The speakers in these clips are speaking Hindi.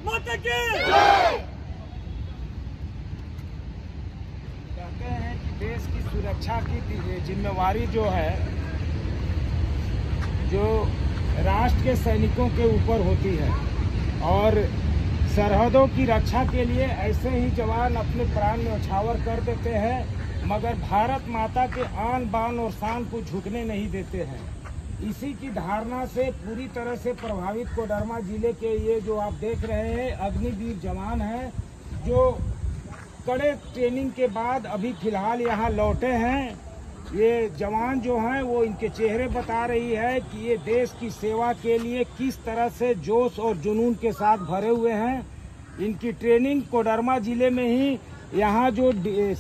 माता की। कहते हैं कि देश की सुरक्षा की जिम्मेवारी जो है, जो राष्ट्र के सैनिकों के ऊपर होती है, और सरहदों की रक्षा के लिए ऐसे ही जवान अपने प्राण न्यौछावर कर देते हैं, मगर भारत माता के आन बान और शान को झुकने नहीं देते हैं। इसी की धारणा से पूरी तरह से प्रभावित कोडरमा जिले के ये जो आप देख रहे हैं अग्निवीर जवान हैं, जो कड़े ट्रेनिंग के बाद अभी फिलहाल यहाँ लौटे हैं। ये जवान जो हैं वो इनके चेहरे बता रही है कि ये देश की सेवा के लिए किस तरह से जोश और जुनून के साथ भरे हुए हैं। इनकी ट्रेनिंग कोडरमा जिले में ही यहाँ जो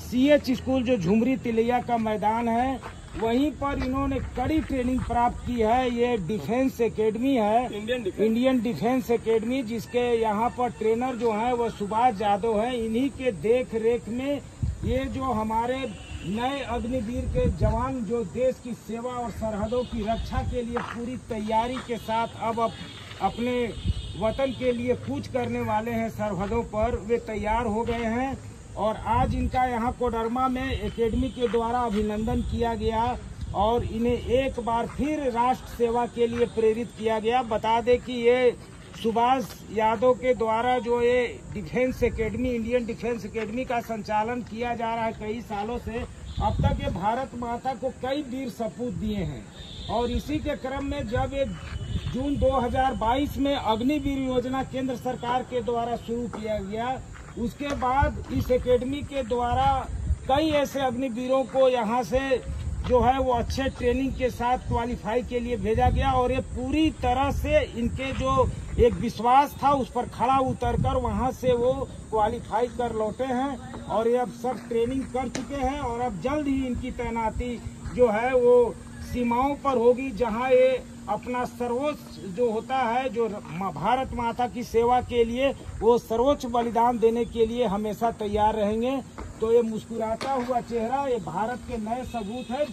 CH स्कूल जो झुमरी तिलैया का मैदान है, वहीं पर इन्होंने कड़ी ट्रेनिंग प्राप्त की है। ये डिफेंस एकेडमी है, इंडियन डिफेंस एकेडमी, जिसके यहाँ पर ट्रेनर जो हैं वो सुभाष यादव हैं। इन्हीं के देख रेख में ये जो हमारे नए अग्निवीर के जवान जो देश की सेवा और सरहदों की रक्षा के लिए पूरी तैयारी के साथ अब अपने वतन के लिए कूच करने वाले हैं सरहदों पर, वे तैयार हो गए हैं। और आज इनका यहाँ कोडरमा में एकेडमी के द्वारा अभिनंदन किया गया और इन्हें एक बार फिर राष्ट्र सेवा के लिए प्रेरित किया गया। बता दें कि ये सुभाष यादव के द्वारा जो ये defence academy, Indian defence academy का संचालन किया जा रहा है कई सालों से। अब तक ये भारत माता को कई वीर सपूत दिए हैं, और इसी के क्रम में जब ये जून 2022 में अग्निवीर योजना केंद्र सरकार के द्वारा शुरू किया गया, उसके बाद इस एकेडमी के द्वारा कई ऐसे अग्निवीरों को यहाँ से जो है वो अच्छे ट्रेनिंग के साथ क्वालिफाई के लिए भेजा गया, और ये पूरी तरह से इनके जो एक विश्वास था उस पर खड़ा उतरकर वहाँ से वो क्वालिफाई कर लौटे हैं, और ये अब सब ट्रेनिंग कर चुके हैं। और अब जल्द ही इनकी तैनाती जो है वो सीमाओं पर होगी, जहाँ ये अपना सर्वोच्च जो होता है, जो भारत माता की सेवा के लिए वो सर्वोच्च बलिदान देने के लिए हमेशा तैयार रहेंगे। तो ये मुस्कुराता हुआ चेहरा ये भारत के नए सपूत है,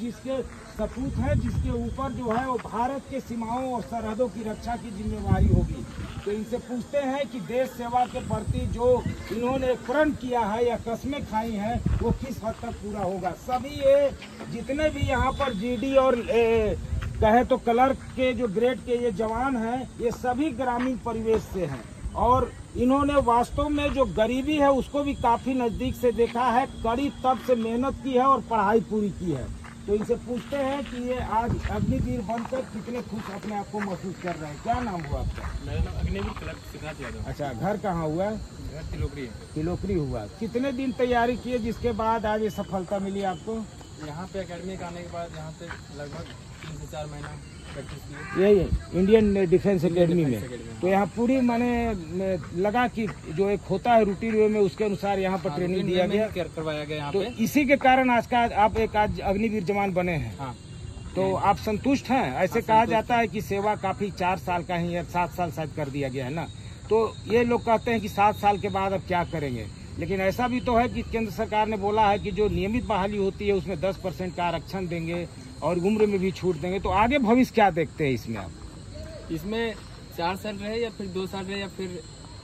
जिसके ऊपर जो है वो भारत के सीमाओं और सरहदों की रक्षा की जिम्मेवारी होगी। तो इनसे पूछते हैं कि देश सेवा के प्रति जो इन्होंने प्रण किया है या कस्में खाई हैं, वो किस हद तक पूरा होगा। सभी ये जितने भी यहाँ पर GD और कहे तो क्लर्क के जो ग्रेड के ये जवान हैं, ये सभी ग्रामीण परिवेश से हैं, और इन्होंने वास्तव में जो गरीबी है उसको भी काफी नजदीक से देखा है, कड़ी तब से मेहनत की है और पढ़ाई पूरी की है। तो इनसे पूछते हैं कि ये आज अग्निवीर बनकर कितने खुश अपने आप को महसूस कर रहे हैं। क्या नाम हुआ आपका? मेरा नाम अग्निवीर क्लर्क सिद्धार्थ यादव। अच्छा, घर कहाँ हुआ? घर तिलोकरी है। तिलोकरी हुआ। कितने दिन तैयारी किए जिसके बाद आज ये सफलता मिली आपको? यहाँ पे एकेडमी के आने के बाद यहाँ पे लगभग 3 से 4 महीना प्रैक्टिस की। यही इंडियन डिफेंस एकेडमी में। तो यहाँ पूरी माने लगा कि जो एक होता है रूटीन वे में, उसके अनुसार यहाँ पर ट्रेनिंग दिया गया, करवाया गया यहाँ तो पे। इसी के कारण आज का आप एक आज अग्निवीर जवान बने हैं। हाँ। तो आप संतुष्ट हैं? ऐसे कहा जाता है कि सेवा काफी 4 साल का ही है, 7 साल शायद कर दिया गया है ना। तो ये लोग कहते हैं कि 7 साल के बाद अब क्या करेंगे, लेकिन ऐसा भी तो है कि केंद्र सरकार ने बोला है कि जो नियमित बहाली होती है उसमें 10% का आरक्षण देंगे और उम्र में भी छूट देंगे। तो आगे भविष्य क्या देखते हैं इसमें आप? इसमें 4 साल रहे या फिर 2 साल रहे या फिर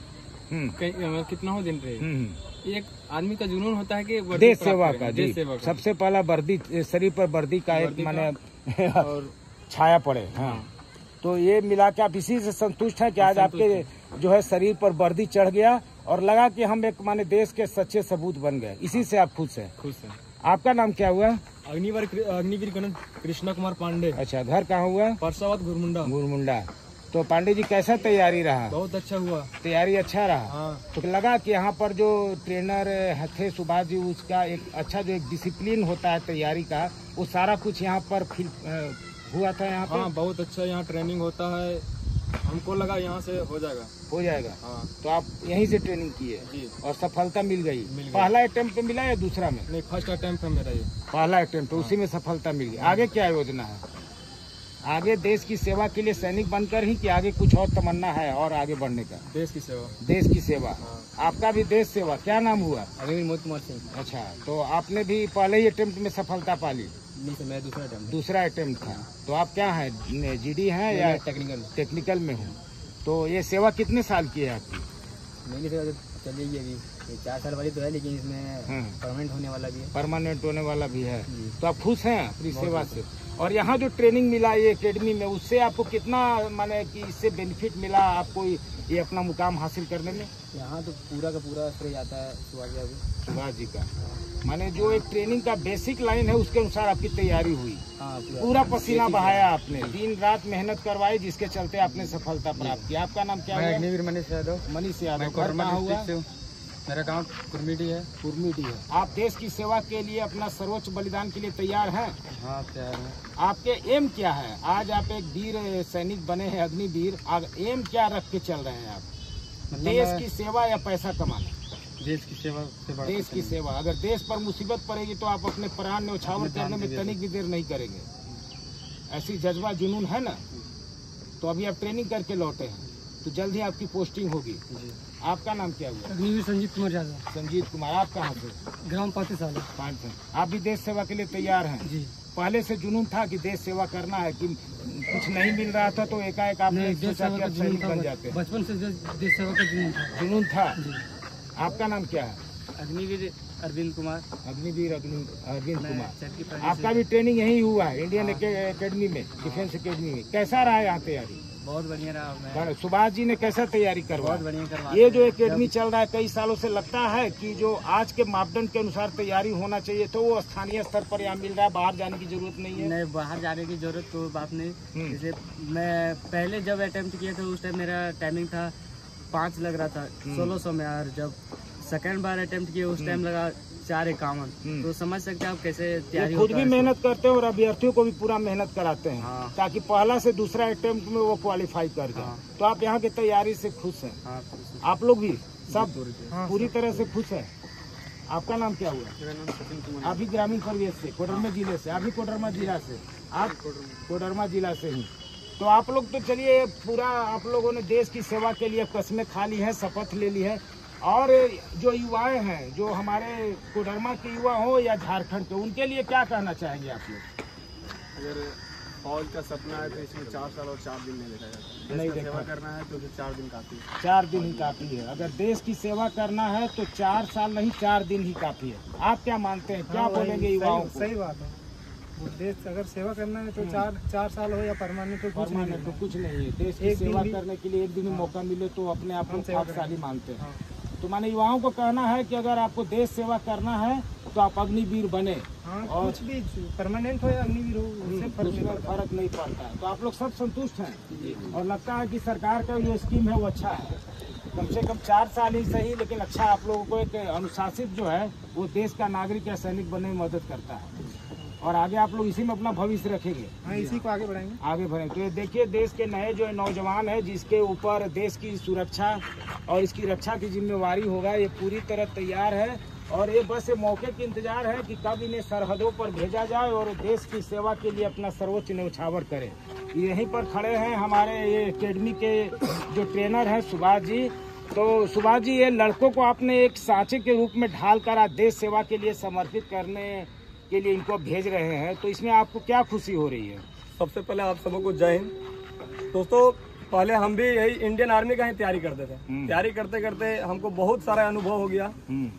कितना हो दिन रहे, एक आदमी का जुनून होता है कि देश सेवा का। जी, सबसे पहला वर्दी, शरीर पर वर्दी का एक माने और छाया पड़े। हाँ, तो ये मिला के आप इसी से संतुष्ट हैं कि आज आपके जो है शरीर पर वर्दी चढ़ गया और लगा कि हम एक माने देश के सच्चे सबूत बन गए, इसी से आप खुश हैं? खुश हैं। आपका नाम क्या हुआ? अग्निवीर कृष्णा कुमार पांडे। अच्छा, घर कहाँ हुआ? परसावत घुरमुंडा। तो पांडे जी कैसा तैयारी रहा? बहुत अच्छा हुआ। तैयारी अच्छा रहा। हाँ। तो लगा कि यहाँ पर जो ट्रेनर थे सुभाष जी, उसका एक अच्छा जो एक डिसिप्लिन होता है तैयारी का, वो सारा कुछ यहाँ पर फील हुआ था यहाँ पे? हाँ, बहुत अच्छा यहाँ ट्रेनिंग होता है, हमको लगा यहाँ से हो जाएगा। हाँ। तो आप यहीं से ट्रेनिंग किए जी, और सफलता मिल गई? पहला अटेम्प्ट पे मिला या दूसरा में? नहीं, फर्स्ट अटेम्प्ट है मेरा ये। पहला अटेम्प्ट, उसी में सफलता मिल गई। आगे क्या योजना है? आगे देश की सेवा के लिए सैनिक बनकर ही कि आगे कुछ और तमन्ना है और आगे बढ़ने का? देश की सेवा। देश की सेवा। हाँ। आपका भी देश सेवा। क्या नाम हुआ? अग्निवीर मोहित कुमार सिंह। अच्छा, तो आपने भी पहले ही अटेम्प्ट में सफलता पा ली? नहीं, मैं दूसरा अटेम्प्ट था। तो आप क्या है, GD हैं या टेक्निकल में हूँ? तो ये सेवा कितने साल की है आपकी? मेरी सेवा तो चलेगी अभी, ये 4 साल वाली तो है, लेकिन इसमें परमानेंट होने वाला भी है। परमानेंट होने वाला भी है। तो आप खुश हैं अपनी सेवा से? और यहाँ जो ट्रेनिंग मिला ये एकेडमी में, उससे आपको कितना माने कि इससे बेनिफिट मिला आपको ये अपना मुकाम हासिल करने में? यहाँ तो पूरा का पूरा श्रेय जाता है सुभाष जी का। माने जो एक ट्रेनिंग का बेसिक लाइन है उसके अनुसार आपकी तैयारी हुई। हाँ, पूरा पसीना बहाया आपने, दिन रात मेहनत करवाई, जिसके चलते आपने सफलता प्राप्त की। आपका नाम क्या है? अग्निवीर मनीष यादव। मनीष यादव। कहाँ हुआ? मेरा गांव कुर्मीडी है। कुर्मीडी है। आप देश की सेवा के लिए अपना सर्वोच्च बलिदान के लिए तैयार हैं? हाँ, तैयार हैं। आपके एम क्या है? आज आप एक वीर सैनिक बने हैं, अग्निवीर। एम क्या रख के चल रहे हैं आप? देश की सेवा या पैसा कमाना? देश की सेवा। देश की सेवा। अगर देश पर मुसीबत पड़ेगी तो आप अपने प्राण न्यौछावर करने में तनिक भी देर नहीं करेंगे। ऐसी जज्बा जुनून है ना। तो अभी आप ट्रेनिंग करके लौटे हैं, तो जल्द ही आपकी पोस्टिंग होगी। आपका नाम क्या हुआ? अग्निवीर संजीत कुमार यादव। संजीत कुमार। आप कहाँ से? ग्राम पातेशाला। आप भी देश सेवा के लिए तैयार हैं? जी। पहले से जुनून था कि देश सेवा करना है, कि कुछ नहीं मिल रहा था तो एकाएक आपने सोचा कि आप सैनिक बन जाते हैं? बचपन से देश सेवा का जुनून था। आपका नाम क्या है? अग्निवीर अरविंद कुमार। अग्निवीर अरविंद कुमार। आपका भी ट्रेनिंग यही हुआ है इंडियन एकेडमी में, डिफेंस एकेडमी में? कैसा रहा यहाँ तैयारी? बहुत बढ़िया रहा। सुभाष जी ने कैसा तैयारी करवाई? बहुत बढ़िया करवा। ये जो एकेडमी चल रहा है कई सालों से, लगता है कि जो आज के मापदंड के अनुसार तैयारी होना चाहिए तो वो स्थानीय स्तर पर यहाँ मिल रहा है, बाहर जाने की जरूरत नहीं है? नहीं, बाहर जाने की जरूरत तो बात नहीं। जैसे मैं पहले जब अटेम्प्ट किया था उस टाइम मेरा टाइमिंग था 5 लग रहा था 1600 में, और जब सेकेंड बार अटेम्प्ट किया उस टाइम लगा 451। तो समझ सकते हैं आप कैसे तैयारी। खुद भी मेहनत करते हैं और अभ्यर्थियों को भी पूरा मेहनत कराते हैं। हाँ। ताकि पहला से दूसरा अटेम्प्ट में वो क्वालिफाई कर जाए। हाँ। तो आप यहाँ की तैयारी से खुश हैं? हाँ, आप लोग भी सब हाँ, पूरी तरह से खुश हैं? आपका नाम क्या हुआ? मेरा नाम सचिन कुमार। अभी ग्रामीण परिवेश से, कोडरमा जिले से? अभी कोडरमा जिला से? आप कोडरमा जिला से ही? तो आप लोग तो चलिए पूरा आप लोगों ने देश की सेवा के लिए कस्में खा ली है, शपथ ले ली है। और जो युवाएं हैं, जो हमारे कोडरमा के युवा हो या झारखंड के, उनके लिए क्या कहना चाहेंगे आप लोग? अगर फौज का सपना है तो इसमें 4 साल और 4 दिन नहीं देखा जाता। नहीं, सेवा करना है तो 4 दिन काफी है। 4 दिन ही काफी है। अगर देश की सेवा करना है तो 4 साल नहीं 4 दिन ही काफी है। आप क्या मानते हैं? क्या बोलेंगे युवाओं को? सही बात है। देश अगर सेवा करना है तो 4 साल हो या परमानेंट तो कुछ नहीं तो कुछ नहीं है। देश की सेवा करने के लिए एक दिन मौका मिले तो अपने आप को भाग्यशाली मानते हैं। तो माने युवाओं को कहना है कि अगर आपको देश सेवा करना है तो आप अग्निवीर बने। और कुछ भी परमानेंट हो या अग्निवीर हो उससे फर्क नहीं पड़ता है। तो आप लोग सब संतुष्ट हैं और लगता है कि सरकार का जो स्कीम है वो अच्छा है। कम से कम 4 साल ही सही, लेकिन अच्छा आप लोगों को एक अनुशासित जो है वो देश का नागरिक या सैनिक बनने में मदद करता है। और आगे आप लोग इसी में अपना भविष्य रखेंगे। हाँ, इसी को आगे बढ़ाएंगे। आगे बढ़ेंगे। तो ये देखिए देश के नए जो नौजवान है, जिसके ऊपर देश की सुरक्षा और इसकी रक्षा की जिम्मेवारी होगा, ये पूरी तरह तैयार है। और ये बस ये मौके की इंतजार है कि कब इन्हें सरहदों पर भेजा जाए और देश की सेवा के लिए अपना सर्वोच्च न्यौछावर करें। यहीं पर खड़े हैं हमारे ये एकेडमी के जो ट्रेनर हैं सुभाष जी। तो सुभाष जी, ये लड़कों को आपने एक सांचे के रूप में ढाल कर आज देश सेवा के लिए समर्पित करने के लिए इनको भेज रहे हैं, तो इसमें आपको क्या खुशी हो रही है? सबसे पहले आप सबको जय हिंद। दोस्तों, पहले हम भी यही इंडियन आर्मी का ही तैयारी करते थे। तैयारी करते करते हमको बहुत सारा अनुभव हो गया।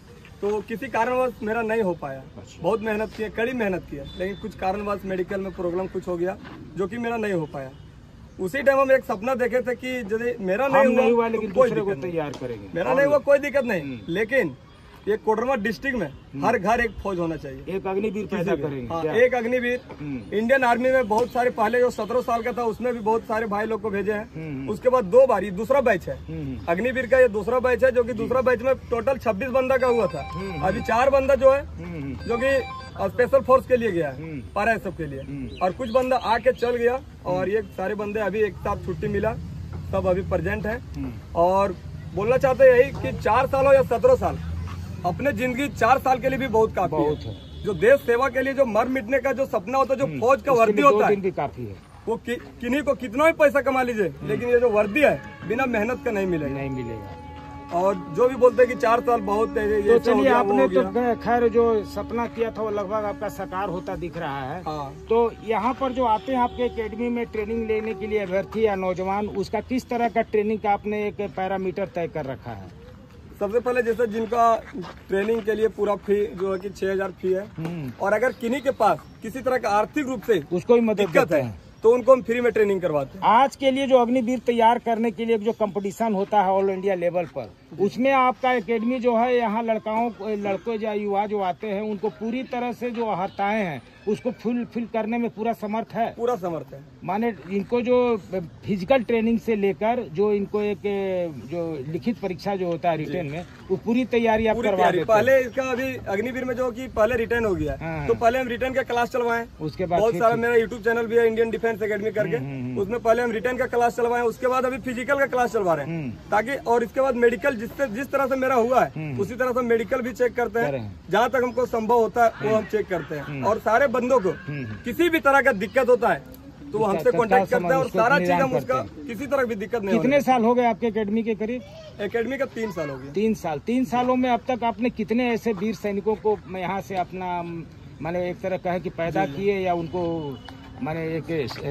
तो किसी कारणवश मेरा नहीं हो पाया। बहुत मेहनत की, कड़ी मेहनत की, लेकिन कुछ कारणवश मेडिकल में प्रॉब्लम कुछ हो गया जो कि मेरा नहीं हो पाया। उसी टाइम हम एक सपना देखे थे कि यदि मेरा नहीं हुआ लेकिन दूसरे को तैयार करेंगे। मेरा नहीं हुआ कोई दिक्कत नहीं, लेकिन ये कोडरमा डिस्ट्रिक्ट में हर घर एक फौज होना चाहिए। एक अग्निवीर पैदा करेंगे। हाँ, एक अग्निवीर। इंडियन आर्मी में बहुत सारे, पहले जो 17 साल का था उसमें भी बहुत सारे भाई लोग को भेजे हैं। उसके बाद 2 बार, ये दूसरा बैच है अग्निवीर का। ये दूसरा बैच है जो कि दूसरा बैच में टोटल 26 बंदा का हुआ था। अभी 4 बंदा जो है जो कि स्पेशल फोर्स के लिए गया है, पारा है सबके लिए। और कुछ बंदा आके चल गया और ये सारे बंदे अभी एक साथ छुट्टी मिला, सब अभी प्रेजेंट है। और बोलना चाहते यही कि 4 साल हो या 17 साल, अपने जिंदगी 4 साल के लिए भी बहुत काफी है। जो देश सेवा के लिए जो मर मिटने का जो सपना होता है, जो फौज का वर्दी होता है, काफी है। वो किन्हीं को कितना भी पैसा कमा लीजिए, लेकिन ये जो वर्दी है बिना मेहनत का नहीं मिलेगा। और जो भी बोलते हैं कि 4 साल बहुत है, तो चलिए आपने तो खैर जो सपना किया था वो लगभग आपका साकार होता दिख रहा है। हाँ। तो यहाँ पर जो आते हैं आपके एकेडमी में ट्रेनिंग लेने के लिए अभ्यर्थी या नौजवान, उसका किस तरह का ट्रेनिंग का आपने एक पैरामीटर तय कर रखा है? सबसे पहले जैसे जिनका ट्रेनिंग के लिए पूरा फी जो है कि 6,000 फी है, और अगर किन्हीं के पास किसी तरह का आर्थिक रूप से उसको भी मदद दिक्कत है तो उनको हम फ्री में ट्रेनिंग करवाते हैं। आज के लिए जो अग्निवीर तैयार करने के लिए जो कंपटीशन होता है ऑल इंडिया लेवल पर, उसमें आपका एकेडमी जो है यहाँ लड़कों या युवा जो आते हैं उनको पूरी तरह से जो अर्हताएं हैं उसको फुलफिल करने में पूरा समर्थ है। पूरा समर्थ है। माने इनको जो फिजिकल ट्रेनिंग से लेकर जो इनको एक जो लिखित परीक्षा जो होता है रिटर्न में, वो पूरी तैयारी आप करवा देते हैं। पहले इसका अभी अग्निवीर में जो कि पहले रिटर्न हो गया, तो पहले हम रिटर्न का क्लास चलवाएं। उसके बाद बहुत सारा मेरा यूट्यूब चैनल भी है इंडियन डिफेंस एकेडमी करके, उसमें पहले हम रिटर्न का क्लास चलवाएं, उसके बाद अभी फिजिकल का क्लास चलवा रहे हैं ताकि, और इसके बाद मेडिकल जिस तरह से मेरा हुआ है उसी तरह से मेडिकल भी चेक करते हैं, जहाँ तक हमको संभव होता है वो हम चेक करते हैं। और सारे बंदों को किसी भी तरह का दिक्कत होता है तो वो हमसे कांटेक्ट करते हैं और सारा चीज हम उसका किसी तरह की दिक्कत नहीं। कितने साल हो गए आपके एकेडमी के करीब? एकेडमी का 3 साल हो गया। 3 साल। 3 सालों में अब तक आपने कितने ऐसे वीर सैनिकों को यहाँ से अपना माने एक तरह कहे कि पैदा किए या उनको माने एक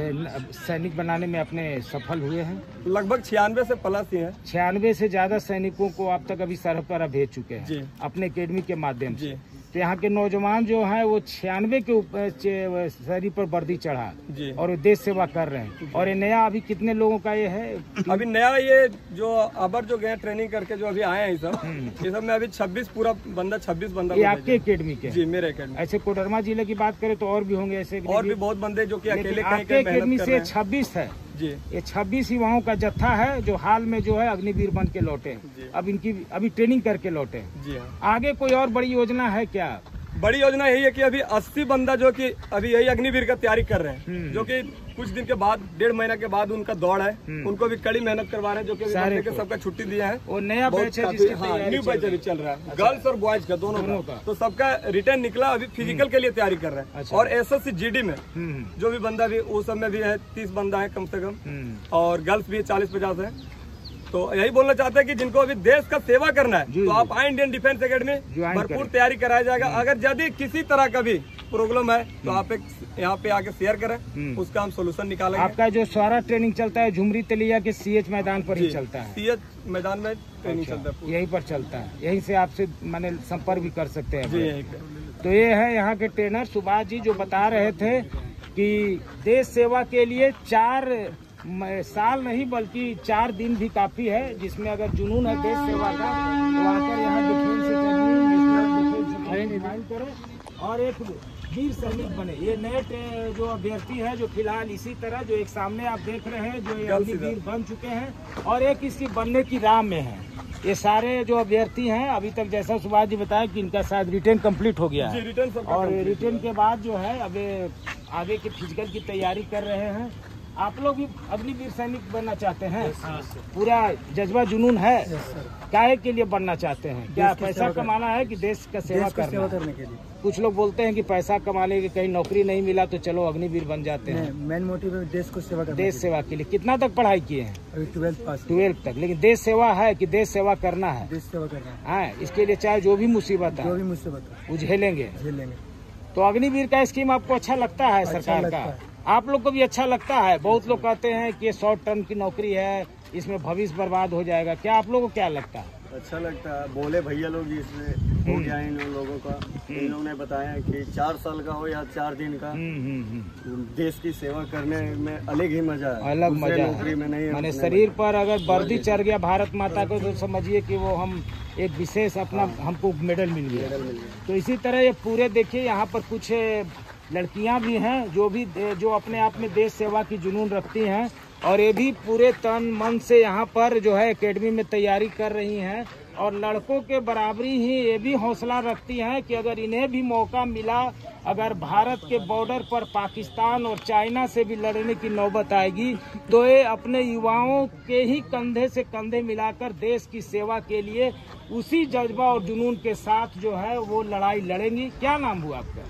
सैनिक बनाने में अपने सफल हुए हैं? लगभग 96 से प्लस ही है। 96 से ज्यादा सैनिकों को आप तक अभी सरहद पर भेज चुके हैं अपने एकेडमी के माध्यम से। तो यहाँ के नौजवान जो हैं वो 96 के ऊपर शरीर पर वर्दी चढ़ा और देश सेवा कर रहे हैं। और ये नया अभी कितने लोगों का ये है? अभी नया ये जो अबर जो गए ट्रेनिंग करके जो अभी आए हैं ये सब में अभी 26 पूरा बंदा 26 बंदा। ये आपके एकेडमी के? जी मेरे एकेडमी। ऐसे कोडरमा जिले की बात करें तो और भी होंगे ऐसे? और भी बहुत बंदे जो कि अकेले आपके एकेडमी से 26 है जी। ये 26 युवाओं का जत्था है जो हाल में जो है अग्निवीर बन के लौटे, अब इनकी अभी ट्रेनिंग करके लौटे जी। आगे कोई और बड़ी योजना है क्या? बड़ी योजना यही है कि अभी 80 बंदा जो कि अभी यही अग्निवीर का तैयारी कर रहे हैं, जो कि कुछ दिन के बाद 1.5 महीना के बाद उनका दौड़ है, उनको भी कड़ी मेहनत करवा रहे हैं, जो कि सारे के सबका छुट्टी दिया है। वो नया बैच है न्यू बैच अभी चल रहा है, गर्ल्स और बॉयज का दोनों का। तो सबका रिटर्न निकला, अभी फिजिकल के लिए तैयारी कर रहे हैं। और SSC GD में जो भी बंदा भी उस समय भी है 30 बंदा है कम से कम, और गर्ल्स भी 40-50 है। तो यही बोलना चाहते हैं कि जिनको अभी देश का सेवा करना है तो आप आए इंडियन डिफेंस एकेडमी, भरपूर तैयारी कराया जाएगा। अगर यदि किसी तरह का भी प्रॉब्लम है तो आप एक यहाँ पे आके शेयर करें, उसका हम सोल्यूशन निकालेंगे। आपका जो सारा ट्रेनिंग चलता है झुमरी तलिया के CH मैदान पर ही चलता है? CH मैदान में ट्रेनिंग चलता है, यहीं पर चलता है। यहीं से आपसे मैंने संपर्क भी कर सकते हैं जी यहीं पे। तो ये है यहाँ के ट्रेनर सुभाष जी जो बता रहे थे कि देश सेवा के लिए 4 साल नहीं बल्कि 4 दिन भी काफी है, जिसमें अगर जुनून है देश सेवा का तो आकर यहाँ डिफेंस करें और एक वीर सैनिक बने। ये नए जो अभ्यर्थी है जो फिलहाल इसी तरह जो एक सामने आप देख रहे हैं जो ये अग्निवीर बन चुके हैं और एक इसकी बनने की राह में है। ये सारे जो अभ्यर्थी हैं अभी तक जैसा सुभाष जी बताया कि इनका शायद रिटर्न कंप्लीट हो गया है और रिटर्न के बाद जो है अब आगे के फिजिकल की तैयारी कर रहे हैं। आप लोग भी अग्निवीर सैनिक बनना चाहते हैं? पूरा जज्बा जुनून है? काहे के लिए बनना चाहते हैं? क्या पैसा कमाना है कि देश का सेवा करने के लिए? कुछ लोग बोलते हैं कि पैसा कमाने के कहीं नौकरी नहीं मिला तो चलो अग्निवीर बन जाते हैं। मेन मोटिव है देश को सेवा करना। देश सेवा के लिए कितना तक पढ़ाई किए हैं? अभी 12th पास। 12th तक। लेकिन देश सेवा है कि देश सेवा करना है? देश सेवा करना है। इसके लिए चाहे जो भी मुसीबत है वो झेलेंगे। तो अग्निवीर का स्कीम आपको अच्छा लगता है? सरकार का आप लोग को भी अच्छा लगता है? बहुत लोग कहते हैं कि शॉर्ट टर्म की नौकरी है, इसमें भविष्य बर्बाद हो जाएगा। क्या आप लोगों को क्या लगता है? अच्छा लगता है। बोले भैया लोग इसमें हो गया इन लोगों का, इन लोगों ने बताया कि 4 साल का हो या 4 दिन का, देश की सेवा करने में अलग ही मजा है। अलग मजा नौकरी में नहीं। मैंने शरीर पर अगर वर्दी चढ़ गया भारत माता को तो समझिए कि वो हम एक विशेष अपना हमको मेडल मिल गया। तो इसी तरह ये पूरे देखिए यहाँ पर कुछ लड़कियां भी हैं जो अपने आप में देश सेवा की जुनून रखती हैं और ये भी पूरे तन मन से यहाँ पर जो है एकेडमी में तैयारी कर रही हैं और लड़कों के बराबरी ही ये भी हौसला रखती हैं कि अगर इन्हें भी मौका मिला, अगर भारत के बॉर्डर पर पाकिस्तान और चाइना से भी लड़ने की नौबत आएगी तो ये अपने युवाओं के ही कंधे से कंधे मिलाकर देश की सेवा के लिए उसी जज्बा और जुनून के साथ जो है वो लड़ाई लड़ेंगी। क्या नाम हुआ आपका?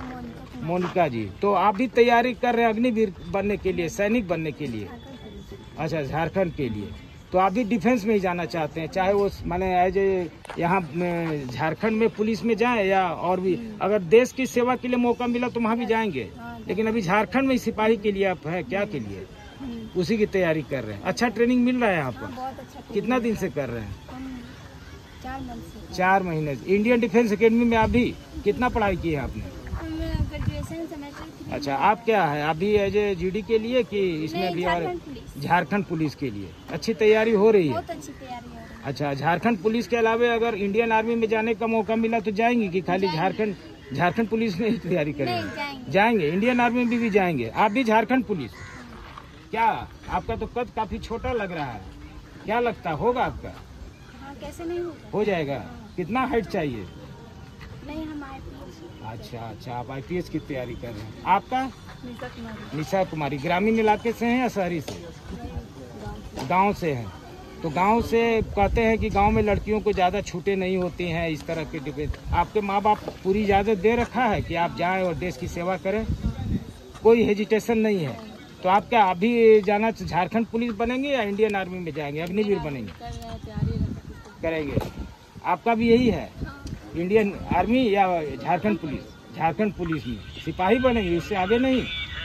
मोनिका जी। तो आप भी तैयारी कर रहे हैं अग्निवीर बनने के लिए, सैनिक बनने के लिए? अच्छा, झारखंड के लिए। तो आप भी डिफेंस में ही जाना चाहते हैं, चाहे वो माने एज यहाँ झारखंड में पुलिस में जाएं या और भी अगर देश की सेवा के लिए मौका मिला तो वहाँ भी जाएंगे। लेकिन अभी झारखंड में सिपाही के लिए आप है, क्या के लिए? उसी की तैयारी कर रहे हैं। अच्छा ट्रेनिंग मिल रहा है यहाँ पर? कितना दिन से कर रहे हैं? 4 मंथ से। 4 महीने से। इंडियन डिफेंस एकेडमी में अभी कितना पढ़ाई की है आपने? Graduation semester. अच्छा, आप क्या है अभी एज ए जीडी के लिए कि इसमें भी? और झारखंड पुलिस के लिए अच्छी तैयारी हो रही है? बहुत अच्छी तैयारी हो रही है। अच्छा, झारखंड पुलिस के अलावा अगर इंडियन आर्मी में जाने का मौका मिला तो जाएंगे कि खाली झारखंड पुलिस में ही तैयारी करेंगे? जाएंगे, इंडियन आर्मी में भी जाएंगे। आप भी झारखंड पुलिस? क्या आपका तो कद काफी छोटा लग रहा है, क्या लगता होगा आपका? हाँ, कैसे नहीं होगा? हो जाएगा। कितना हाइट चाहिए? नहीं, हम IPS। अच्छा, आप IPS की तैयारी कर रहे हैं। आपका? निशा कुमारी। ग्रामीण इलाके से हैं या शहरी से? गांव से हैं। तो गांव से कहते हैं कि गांव में लड़कियों को ज़्यादा छूटें नहीं होती हैं इस तरह के डिबेट। आपके माँ बाप पूरी इजाज़त दे रखा है कि आप जाएं और देश की सेवा करें? कोई हेजिटेशन नहीं है? तो आप क्या अभी जाना झारखंड पुलिस बनेंगे या इंडियन आर्मी में जाएंगे, अग्निवीर बनेंगे? करेंगे। आपका भी यही है, इंडियन आर्मी या झारखंड पुलिस? झारखंड पुलिस में सिपाही बनेंगे, इससे आगे नहीं?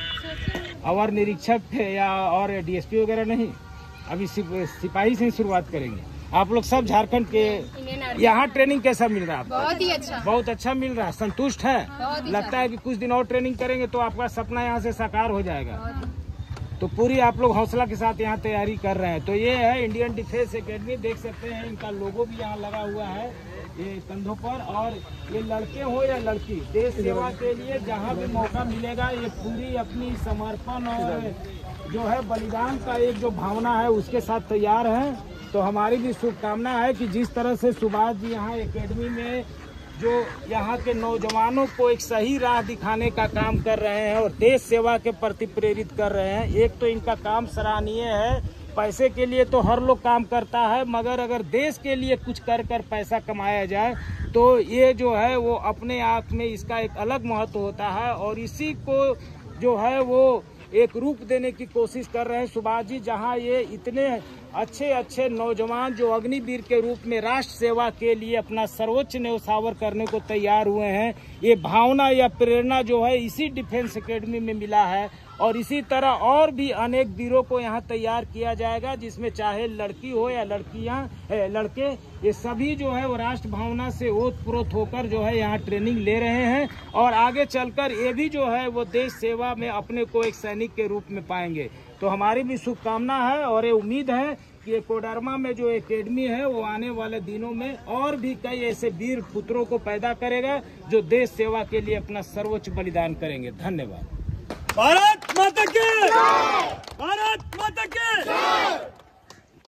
और निरीक्षक या और DSP वगैरह नहीं? अभी सिपाही से ही शुरुआत करेंगे। आप लोग सब झारखंड के। यहाँ ट्रेनिंग कैसा मिल रहा है आपको? बहुत ही अच्छा। बहुत अच्छा मिल रहा है, संतुष्ट है? लगता है कि कुछ दिन और ट्रेनिंग करेंगे तो आपका सपना यहाँ से साकार हो जाएगा। तो पूरी आप लोग हौसला के साथ यहाँ तैयारी कर रहे हैं। तो ये है इंडियन डिफेंस एकेडमी, देख सकते हैं इनका लोगो भी यहाँ लगा हुआ है ये कंधों पर। और ये लड़के हो या लड़की, देश सेवा के लिए जहाँ भी मौका मिलेगा ये पूरी अपनी समर्पण और जो है बलिदान का एक जो भावना है उसके साथ तैयार हैं। तो हमारी भी शुभकामना है कि जिस तरह से सुभाष जी यहाँ एकेडमी में जो यहाँ के नौजवानों को एक सही राह दिखाने का काम कर रहे हैं और देश सेवा के प्रति प्रेरित कर रहे हैं। एक तो इनका काम सराहनीय है, पैसे के लिए तो हर लोग काम करता है, मगर अगर देश के लिए कुछ कर पैसा कमाया जाए तो ये जो है वो अपने आप में इसका एक अलग महत्व होता है। और इसी को जो है वो एक रूप देने की कोशिश कर रहे हैं सुभाष जी। जहां ये इतने अच्छे नौजवान जो अग्निवीर के रूप में राष्ट्र सेवा के लिए अपना सर्वोच्च न्यौछावर करने को तैयार हुए हैं, ये भावना या प्रेरणा जो है इसी डिफेंस एकेडमी में मिला है। और इसी तरह और भी अनेक वीरों को यहाँ तैयार किया जाएगा, जिसमें चाहे लड़की हो या लड़के, ये सभी जो है वो राष्ट्र भावना से ओतप्रोत होकर जो है यहाँ ट्रेनिंग ले रहे हैं। और आगे चलकर ये भी जो है वो देश सेवा में अपने को एक सैनिक के रूप में पाएंगे। तो हमारी भी शुभकामना है और ये उम्मीद है कि ये कोडरमा में जो एकेडमी है वो आने वाले दिनों में और भी कई ऐसे वीर पुत्रों को पैदा करेगा जो देश सेवा के लिए अपना सर्वोच्च बलिदान करेंगे। धन्यवाद। भारत माता की! भारत माता की!